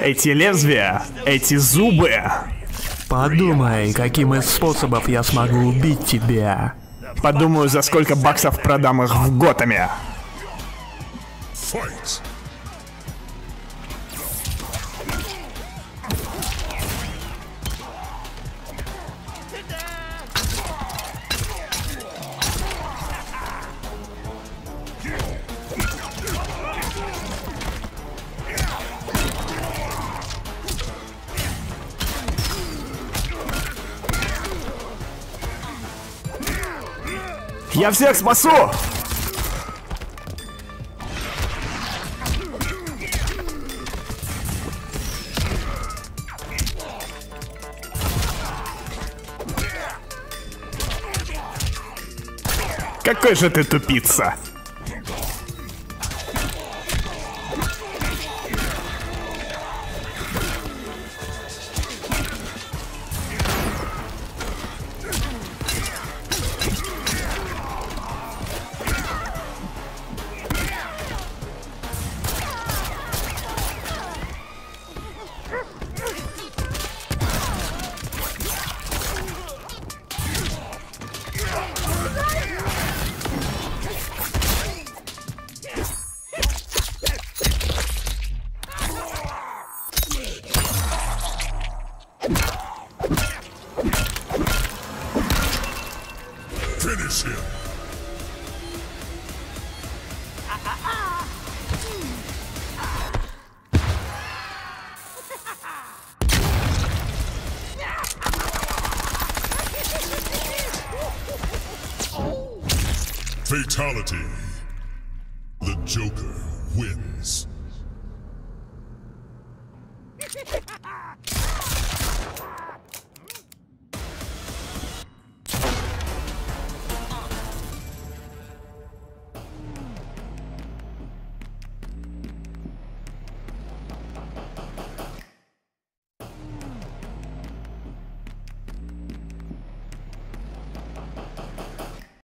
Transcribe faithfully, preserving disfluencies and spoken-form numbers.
Эти лезвия, эти зубы. Подумай, каким из способов я смогу убить тебя. Подумаю, за сколько баксов продам их в Готэме. Fight. Я всех спасу! Какой же ты тупица! Finish him. Fatality. The Joker wins.